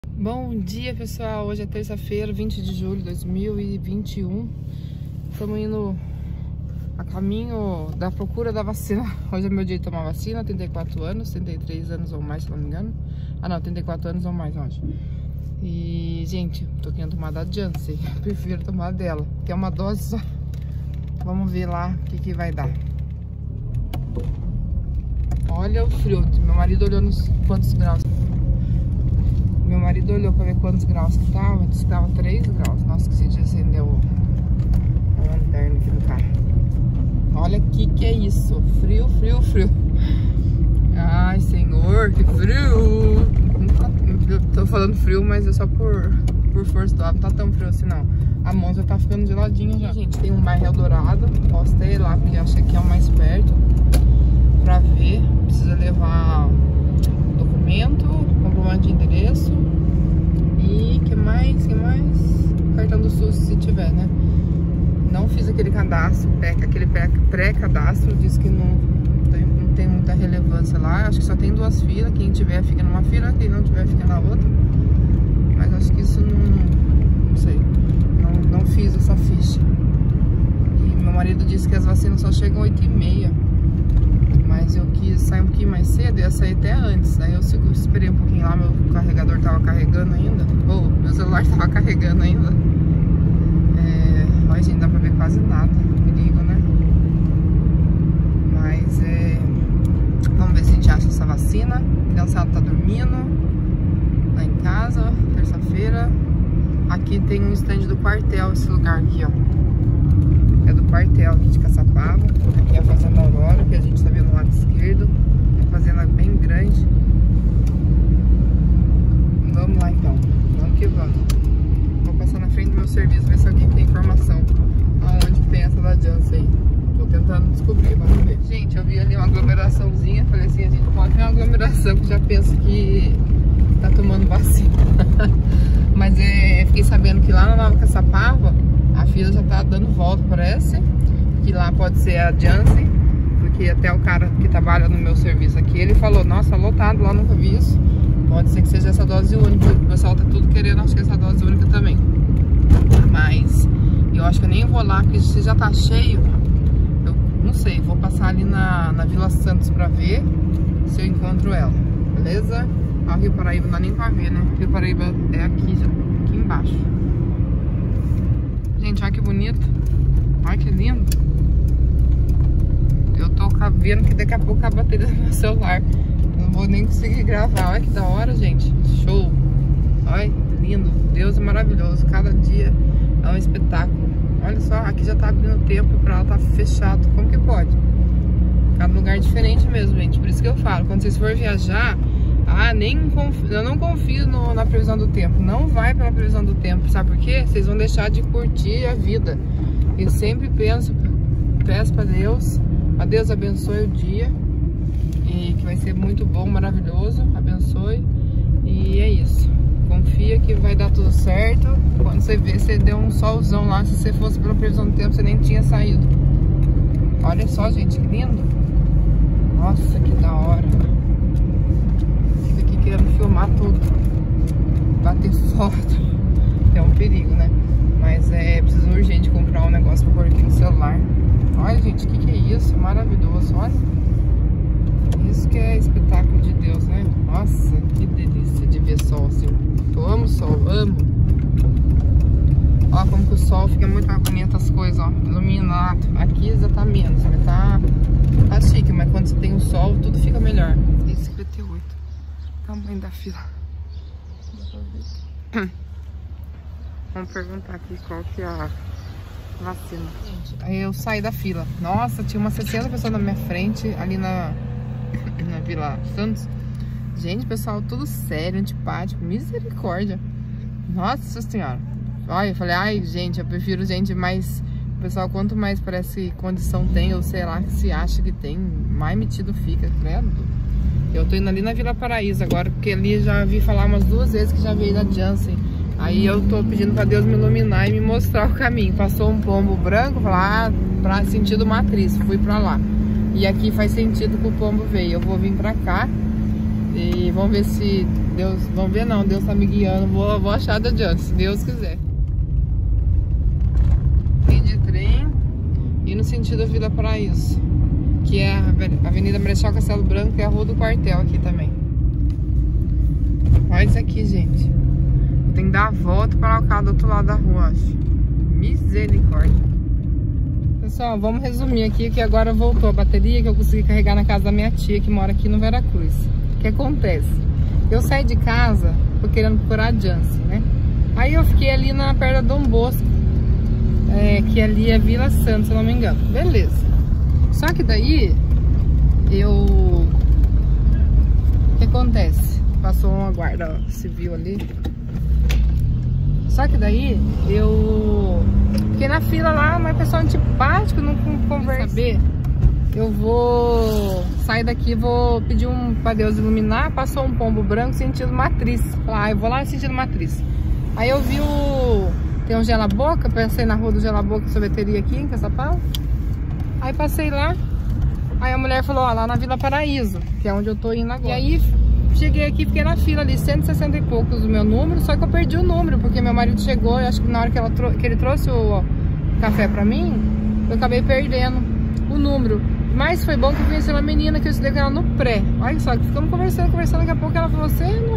Bom dia, pessoal. Hoje é terça-feira, 20 de julho de 2021. Estamos indo a caminho da procura da vacina. Hoje é meu dia de tomar vacina, 34 anos, 33 anos ou mais, se não me engano. Ah não, 34 anos ou mais, eu acho. E, gente, tô querendo tomar da Janssen. Prefiro tomar dela, que é uma dose só. Vamos ver lá o que vai dar. Olha o frio. Meu marido olhou nos quantos graus. Meu marido olhou pra ver quantos graus que tava. Disse que tava 3 graus. Nossa, que esse dia acendeu o lanterna aqui do carro. Olha que é isso. Frio, frio, frio. Ai, senhor, que frio. Eu tô falando frio, mas é só por força do ar. Não tá tão frio assim, não. A mão já tá ficando geladinha já. Gente, tem um bairro Eldorado. Posso ter lá, porque acho que aqui é o mais perto. Pra ver. Precisa levar documento, comprovante de endereço. E que mais? Cartão do SUS, se tiver, né? Não fiz aquele cadastro, aquele pré-cadastro. Diz que não tem muita relevância lá. Acho que só tem 2 filas. Quem tiver fica numa fila, quem não tiver fica na outra. Mas acho que isso não sei. Não fiz essa ficha. E meu marido disse que as vacinas só chegam 8h30. Mas eu quis sair um pouquinho mais cedo, ia sair até antes. Aí eu esperei um pouquinho lá, meu carregador tava carregando ainda. Ou meu celular tava carregando ainda. Olha, gente, dá pra ver quase nada. Perigo, né? Mas vamos ver se a gente acha essa vacina. O criançado tá dormindo lá em casa, terça-feira. Aqui tem um stand do quartel, esse lugar aqui, ó. É do quartel aqui de Caçapava. Aqui é a Fazenda Aurora, que a gente tá vendo no lado esquerdo. É uma fazenda bem grande. Vamos lá então. Vamos que vamos. Vou passar na frente do meu serviço, ver se alguém tem informação aonde que tem essa da Janssen aí. Tô tentando descobrir, vamos ver. Gente, eu vi ali uma aglomeraçãozinha. Falei assim, a gente pode ter uma aglomeração que já pensa que tá tomando vacina. Mas fiquei sabendo que lá na Nova Caçapava a fila já tá dando volta, parece. Que lá pode ser a Janssen. Porque até o cara que trabalha no meu serviço aqui, ele falou, nossa, lotado lá, nunca vi isso. Pode ser que seja essa dose única. O pessoal tá tudo querendo, acho que essa dose única também. Mas eu acho que eu nem vou lá, porque se já tá cheio, eu não sei, vou passar ali na Vila Santos pra ver se eu encontro ela. Beleza? O Rio Paraíba não dá nem pra ver, né? Rio Paraíba é aqui, aqui embaixo. Gente, olha que bonito. Olha que lindo. Eu tô vendo que daqui a pouco a bateria do meu celular. Eu não vou nem conseguir gravar. Olha que da hora, gente. Show. Olha, lindo. Deus é maravilhoso. Cada dia é um espetáculo. Olha só, aqui já tá abrindo tempo pra ela tá fechado. Como que pode? Cada lugar diferente mesmo, gente. Por isso que eu falo, quando vocês forem viajar, eu não confio na previsão do tempo. Não vai pela previsão do tempo. Sabe por quê? Vocês vão deixar de curtir a vida. Eu sempre peço pra Deus abençoe o dia. E que vai ser muito bom, maravilhoso. Abençoe. E é isso. Confia que vai dar tudo certo. Quando você vê, você deu um solzão lá. Se você fosse pela previsão do tempo, você nem tinha saído. Olha só, gente, que lindo. Nossa, que da hora. Fica aqui querendo filmar tudo. Bater foto. É um perigo, né? Mas preciso urgente comprar um negócio pra pôr aqui no celular. Olha, gente, o que é isso? Maravilhoso, olha. Isso que é espetáculo de Deus, né? Nossa, que delícia de ver sol assim. Eu amo sol, amo. Olha como que o sol fica muito mais bonito as coisas, ó. Iluminado. Aqui já tá menos, né? Tá chique, mas quando você tem o sol, tudo fica melhor. 58. Tamanho da fila. Dá pra ver. Vamos perguntar aqui qual que é a vacina. Gente, aí eu saí da fila. Nossa, tinha umas 60 pessoas na minha frente, ali na Vila Santos. Gente, pessoal, tudo sério, antipático, misericórdia. Nossa senhora. Olha, eu falei, ai, gente, eu prefiro gente mais... Pessoal, quanto mais parece condição tem, ou sei lá, que se acha que tem, mais metido fica, credo. Eu tô indo ali na Vila Paraíso agora, porque ali já vi falar umas 2 vezes que já veio da Janssen. Aí eu tô pedindo pra Deus me iluminar e me mostrar o caminho. Passou um pombo branco, lá pra sentido Matriz, fui pra lá. E aqui faz sentido que o pombo veio. Eu vou vir pra cá E vamos ver se Deus... Vamos ver não, Deus tá me guiando. Vou achar da Janssen, se Deus quiser. Vim de trem e no sentido Vila Paraíso, que é a Avenida Marechal Castelo Branco e a Rua do Quartel aqui também. Olha isso aqui, gente. Tem que dar a volta para o carro do outro lado da rua, acho. Misericórdia. Pessoal, vamos resumir aqui que agora voltou a bateria que eu consegui carregar na casa da minha tia que mora aqui no Veracruz. O que acontece? Eu saí de casa, tô querendo procurar a Janssen, né? Aí eu fiquei ali na perto da Dom Bosco, que ali é Vila Santa, se eu não me engano. Beleza. Só que daí, o que acontece? Passou uma guarda civil ali. Só que daí, eu fiquei na fila lá, mas o pessoal antipático, não conversei. Eu vou sair daqui, vou pedir pra Deus iluminar. Passou um pombo branco sentido matriz. Eu vou lá sentido matriz. Aí eu vi tem um gela-boca, pensei na rua do gela-boca, sorveteria aqui em Caçapava. Aí passei lá, aí a mulher falou, ó, lá na Vila Paraíso, que é onde eu tô indo agora. E aí cheguei aqui, fiquei na fila ali, 160 e poucos o meu número, só que eu perdi o número, porque meu marido chegou, e acho que na hora que ele trouxe o café pra mim, eu acabei perdendo o número. Mas foi bom que eu conheci uma menina que eu estudei com ela no pré. Olha só, que ficamos conversando, daqui a pouco ela falou,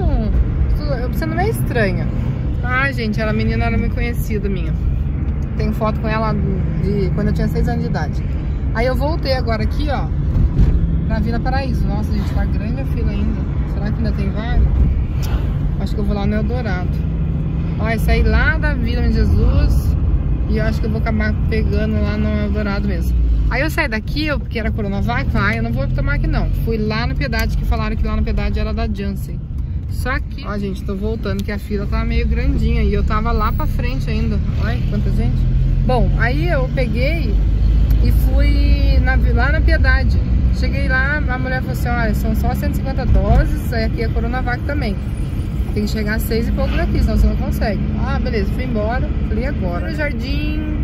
você não é estranha. Ah, gente, a menina era muito conhecida minha. Tem foto com ela de quando eu tinha 6 anos de idade. Aí eu voltei agora aqui, ó, pra Vila Paraíso. Nossa, gente, tá grande a fila ainda. Será que ainda tem vaga? Acho que eu vou lá no Eldorado. Ó, saí lá da Vila de Jesus e eu acho que eu vou acabar pegando lá no Eldorado mesmo. Aí eu saí daqui, porque era Coronavac, eu não vou tomar aqui não. Fui lá no Piedade, que falaram que lá no Piedade era da Janssen. Só que, ó, gente, tô voltando, que a fila tava meio grandinha e eu tava lá pra frente ainda. Olha quanta gente. Bom, aí eu peguei e fui lá na Piedade. Cheguei lá, a mulher falou assim, olha, são só 150 doses, aqui é Coronavac também. Tem que chegar a 6 e pouco daqui, senão você não consegue. Ah, beleza, fui embora. Falei agora. No Jardim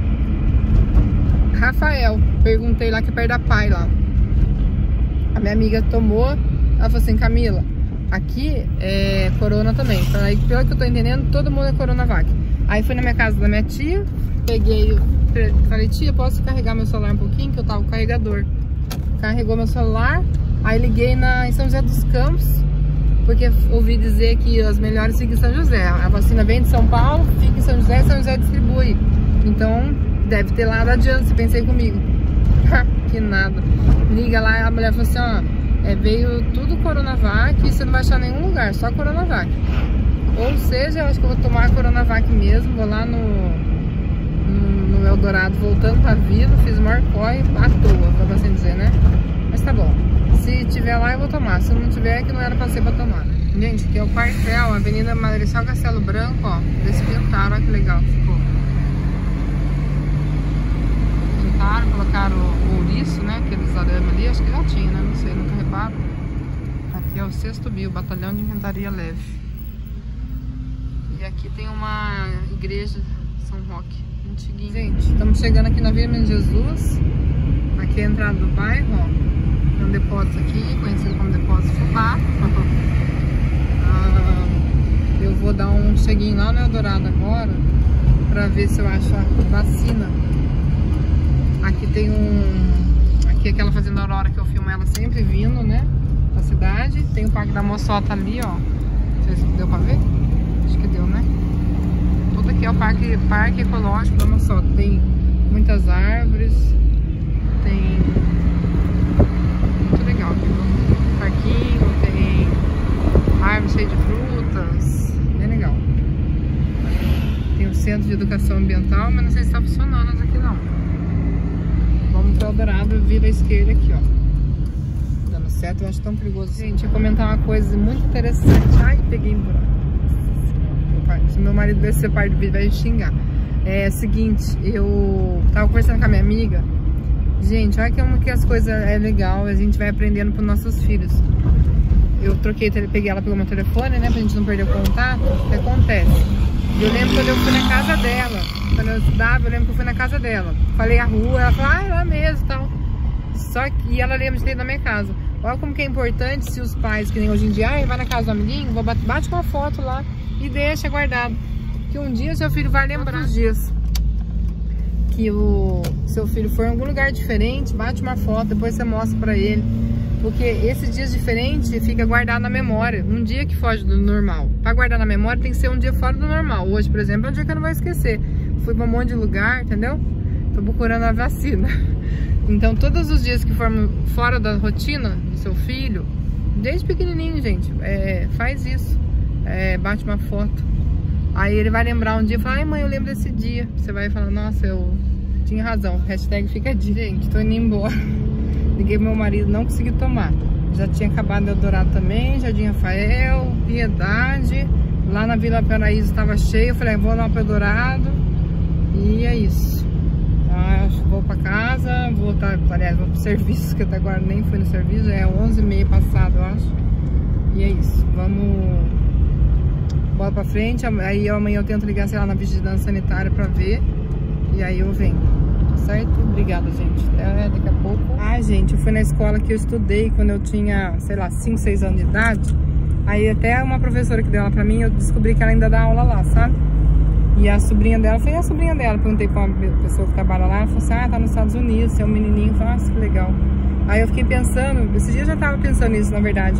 Rafael, perguntei lá que é perto da Pai lá. A minha amiga tomou, ela falou assim, Camila, aqui é Corona também. Então, aí, pelo que eu tô entendendo, todo mundo é Coronavac. Aí fui na minha casa da minha tia, peguei, falei, tia, posso carregar meu celular um pouquinho? Que eu tava com o carregador. Carregou meu celular, aí liguei em São José dos Campos, porque ouvi dizer que as melhores ficam em São José. A vacina vem de São Paulo, fica em São José distribui. Então, deve ter lá da Janssen, pensei comigo. Que nada. Liga lá, a mulher falou assim, ó, veio tudo Coronavac e você não vai achar em nenhum lugar, só Coronavac. Ou seja, eu acho que eu vou tomar a Coronavac mesmo, vou lá no Eldorado, voltando pra Vila, fiz o maior corre à toa, pra assim dizer, né? Mas tá bom. Se tiver lá, eu vou tomar. Se não tiver, é que não era pra ser pra tomar, né? Gente, aqui é o quartel, Avenida Marechal Castelo Branco, ó. Eles pintaram, olha que legal que ficou. Pintaram, colocaram o ouriço, né? Aqueles arames ali, acho que já tinha, né? Não sei, nunca reparo. Aqui é o 6º BIO, Batalhão de Infantaria Leve. E aqui tem uma igreja, São Roque, antiguinho. Gente, estamos chegando aqui na Vila de Jesus. Aqui é a entrada do bairro, ó. Tem um depósito aqui, conhecido como Depósito Fubá. Eu vou dar um cheguinho lá no Eldorado agora, pra ver se eu acho a vacina. Aqui tem aqui é aquela fazenda Aurora que eu filmo ela sempre vindo, né? Da cidade. Tem o Parque da Moçota ali, ó. Não sei se deu pra ver. Acho que deu, né? Tudo aqui é o Parque Ecológico da Moçota. Tem muitas árvores. Tem... muito legal aqui, viu? Parquinho, tem árvore cheia de frutas. Bem legal. Tem o Centro de Educação Ambiental, mas não sei se está funcionando isso aqui não. Vamos para o Eldorado, vira à esquerda aqui, ó. Dando certo, eu acho tão perigoso. Gente, eu vou comentar uma coisa muito interessante. Ai, peguei em buraco. Se meu marido ver essa parte do vídeo, vai xingar. É o seguinte, eu tava conversando com a minha amiga. Gente, olha como que as coisas é legal, a gente vai aprendendo pros nossos filhos. Eu peguei ela pelo meu telefone, né, pra gente não perder o contato. O que acontece? Eu lembro quando eu fui na casa dela, quando eu estudava, eu lembro que eu fui na casa dela. Falei a rua, ela falou, ah, é lá mesmo e tal. Só que ela lembra de ter ido na minha casa. Olha como que é importante se os pais, que nem hoje em dia, vai na casa do amiguinho, bate uma foto lá e deixa guardado. Que um dia seu filho vai lembrar os dias que o seu filho for em algum lugar diferente, bate uma foto, depois você mostra pra ele. Porque esses dias diferentes fica guardado na memória. Um dia que foge do normal. Pra guardar na memória tem que ser um dia fora do normal. Hoje, por exemplo, é um dia que eu não vou esquecer. Fui pra um monte de lugar, entendeu? Tô procurando a vacina. Então, todos os dias que formam fora da rotina do seu filho, desde pequenininho, gente, faz isso. Bate uma foto. Aí ele vai lembrar um dia e falar, ai mãe, eu lembro desse dia. Você vai falar, nossa, eu tinha razão. Hashtag fica dia. Gente, tô indo embora. Liguei pro meu marido, não consegui tomar. Já tinha acabado Eldorado também, Jardim Rafael, Piedade. Lá na Vila Paraíso estava cheio. Eu falei, vou lá pro Eldorado. E é isso. Vou pra casa, aliás, vou pro serviço, que até agora nem fui no serviço. Já é 11h30 passado, eu acho. E é isso. Bora pra frente. Aí amanhã eu tento ligar, sei lá, na vigilância sanitária pra ver. E aí eu venho. Certo? Obrigada, gente. Até daqui a pouco. Gente, eu fui na escola que eu estudei quando eu tinha, sei lá, 5, 6 anos de idade. Aí até uma professora que deu aula pra mim, eu descobri que ela ainda dá aula lá, sabe? E a sobrinha dela, foi a sobrinha dela. Perguntei pra uma pessoa que trabalha lá, ela falou assim, tá nos Estados Unidos, é um menininho. Eu falei, nossa, que legal. Aí eu fiquei pensando, esse dia eu já tava pensando nisso, na verdade.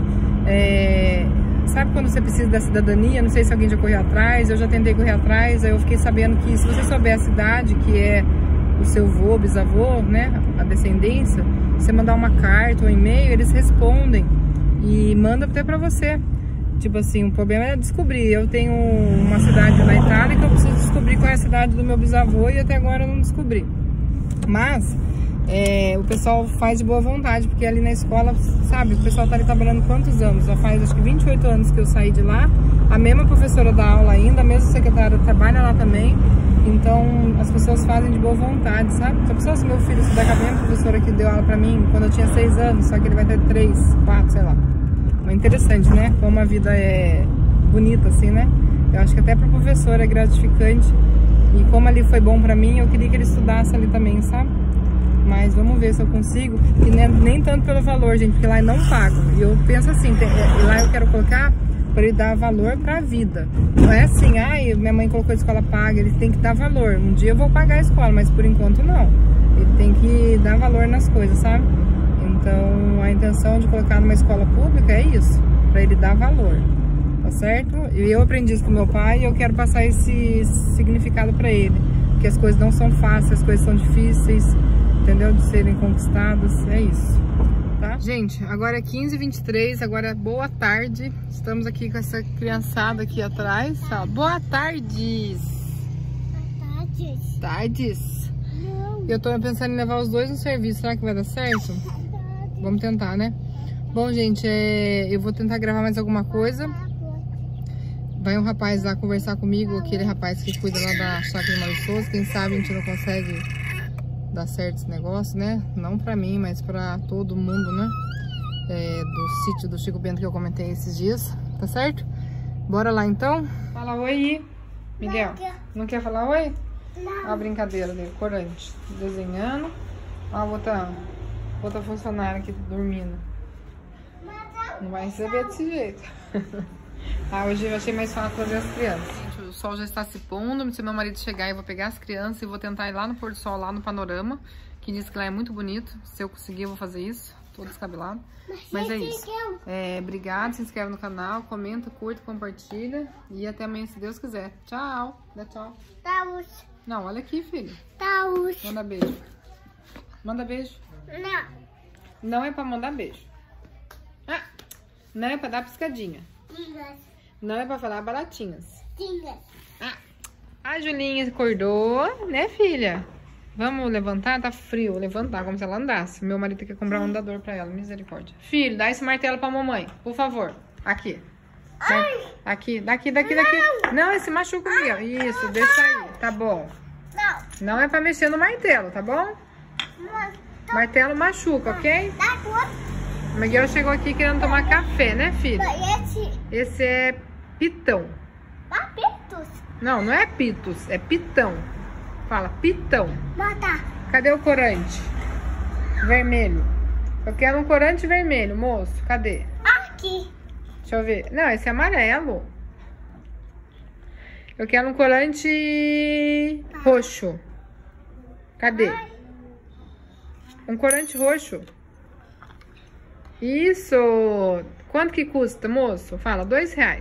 Sabe quando você precisa da cidadania? Não sei se alguém já correu atrás, eu já tentei correr atrás. Aí eu fiquei sabendo que se você souber a cidade, que é o seu avô, bisavô, né, a descendência, você mandar uma carta ou um e-mail, eles respondem e mandam até pra você. Tipo assim, o problema é descobrir. Eu tenho uma cidade na Itália que eu preciso descobrir qual é a cidade do meu bisavô e até agora eu não descobri. Mas o pessoal faz de boa vontade, porque ali na escola, sabe, o pessoal tá ali trabalhando quantos anos? Já faz acho que 28 anos que eu saí de lá. A mesma professora dá aula ainda, a mesma secretária trabalha lá também. Então as pessoas fazem de boa vontade, sabe? Se a pessoa, se meu filho estudar com a mesma professora que deu aula pra mim quando eu tinha 6 anos, só que ele vai ter 3, 4, sei lá. É interessante, né? Como a vida é bonita assim, né? Eu acho que até pro professor é gratificante. E como ali foi bom pra mim, eu queria que ele estudasse ali também, sabe? Mas vamos ver se eu consigo. E nem tanto pelo valor, gente, porque lá eu não pago. E eu penso assim, lá eu quero colocar para ele dar valor pra vida. Não é assim, minha mãe colocou a escola paga, ele tem que dar valor. Um dia eu vou pagar a escola, mas por enquanto não. Ele tem que dar valor nas coisas, sabe? Então a intenção de colocar numa escola pública é isso, para ele dar valor, tá certo? E eu aprendi isso com meu pai e eu quero passar esse significado para ele, que as coisas não são fáceis, as coisas são difíceis, entendeu? De serem conquistadas, é isso, tá? Gente, agora é 15h23, agora é boa tarde, estamos aqui com essa criançada aqui atrás, tá? Boa tardes! Boa tardes! Tardes! Eu tô pensando em levar os dois no serviço, será que vai dar certo? Vamos tentar, né? Bom, gente, eu vou tentar gravar mais alguma coisa. Vai um rapaz lá conversar comigo, aquele rapaz que cuida lá da Chácara Mário Souza. Quem sabe a gente não consegue dar certo esse negócio, né? Não pra mim, mas pra todo mundo, né? Do sítio do Chico Bento que eu comentei esses dias, tá certo? Bora lá então? Fala oi, Miguel. Não quer falar oi? Olha a brincadeira dele, corante. Desenhando. Olha a outra funcionária aqui dormindo. Não vai receber desse jeito. Hoje eu achei mais fácil fazer as crianças. Gente, o sol já está se pondo. Se meu marido chegar, eu vou pegar as crianças e vou tentar ir lá no pôr do sol, lá no panorama, que diz que lá é muito bonito. Se eu conseguir, eu vou fazer isso. Tô descabelado. Mas é isso. Obrigado, se inscreve no canal, comenta, curta, compartilha. E até amanhã, se Deus quiser. Tchau. Dá tchau. Tchau. Não, olha aqui, filho. Tchau. Manda beijo. Manda beijo. Não. Não é pra mandar beijo. Não é pra dar piscadinha. Não é pra falar baratinhas. A Julinha acordou, né, filha? Vamos levantar? Tá frio. Levantar como se ela andasse. Meu marido quer comprar um andador pra ela. Misericórdia. Filho, dá esse martelo pra mamãe, por favor. Aqui. Aqui, daqui. Não, esse machuca, Miguel. Isso, deixa aí. Tá bom. Não é pra mexer no martelo, tá bom? Martelo machuca, ok? O Miguel chegou aqui querendo tomar café, né, filho? Esse é pitão. Pitos. Não é pitos, é pitão. Fala, pitão. Mata. Cadê o corante? Vermelho. Eu quero um corante vermelho, moço. Cadê? Aqui. Deixa eu ver. Não, esse é amarelo. Eu quero um corante roxo. Cadê? Um corante roxo. Isso. Quanto que custa, moço? Fala, R$2.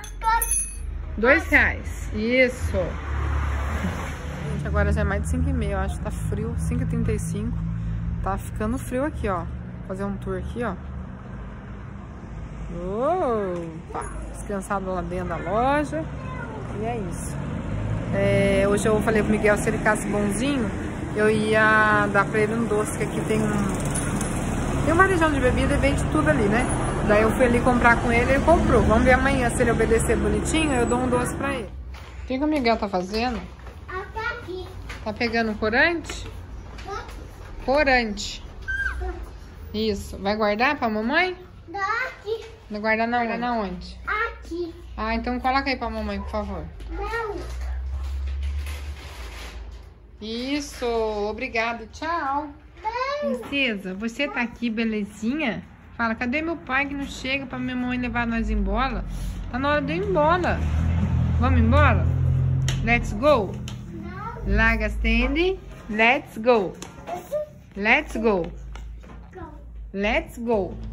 R$2. Isso. Gente, agora já é mais de 5h30. Eu acho que tá frio. 5h35. Tá ficando frio aqui, ó. Vou fazer um tour aqui, ó. Opa, descansado lá dentro da loja. E é isso. Hoje eu falei pro Miguel, se ele ficasse bonzinho, eu ia dar pra ele um doce, que aqui tem um varejão de bebida e vende tudo ali, né? Daí eu fui ali comprar com ele, ele comprou. Vamos ver amanhã, se ele obedecer bonitinho, eu dou um doce pra ele. O que o Miguel tá fazendo? Aqui. Tá pegando corante? Corante. Isso. Vai guardar pra mamãe? Daqui. Vai guardar na onde? Aqui. Ah, então coloca aí pra mamãe, por favor. Não. Isso. Obrigada. Tchau. Princesa, você tá aqui, belezinha? Fala, cadê meu pai que não chega pra minha mãe levar nós embora? Tá na hora de ir embora. Vamos embora? Let's go. Não. Larga a stand. Let's go. Let's go. Go. Let's go.